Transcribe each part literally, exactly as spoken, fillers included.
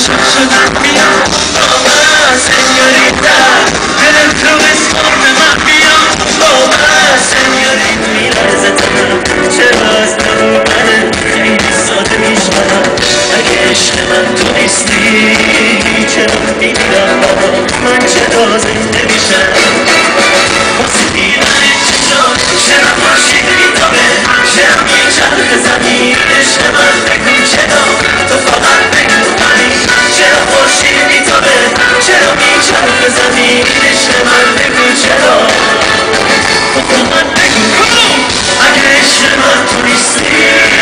عاشق شدم بیا با من سنیوریتا دلم تو بسپار به من بیا با من سنیوریتا میلرزه تنم چرا از من منه خیلی ساده میشنم اگه عشق من تو نیستی چرا میمیرم بابا من چرا زنده میشم واسه دیدن چشات چرا ماشین میتابه چرا میچرخ زمین عشق من بگو چرا تو فقط بگو منی چرا ماشین میتابه چرا میچرخ زمین عشق من بگو چرا تو فقط بگو اگه عشق من تو نیستی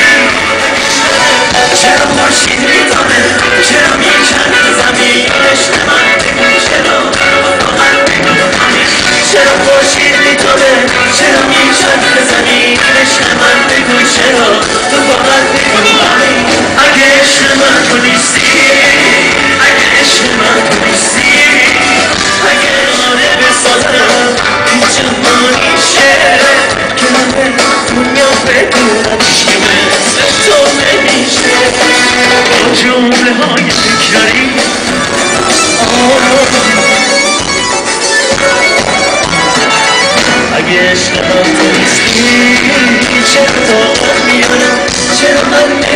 چرا ماشین میتابه چرا میچرخ زمین عشق من بگو چرا فقط بگو منی چرا ماشین میتابه چرا میچرخ زمین عشق من بگو چرا تو فقط بگو منی اگه عشق من تو نیستی اگه عشق من تو نیستی اگه آره بسازم این جهانیشه که من به دنیا بدونم که مثل تو نمیشه با جمله های تکراری اگه عشق من تو نیستی چرا طاقت میارم چرا من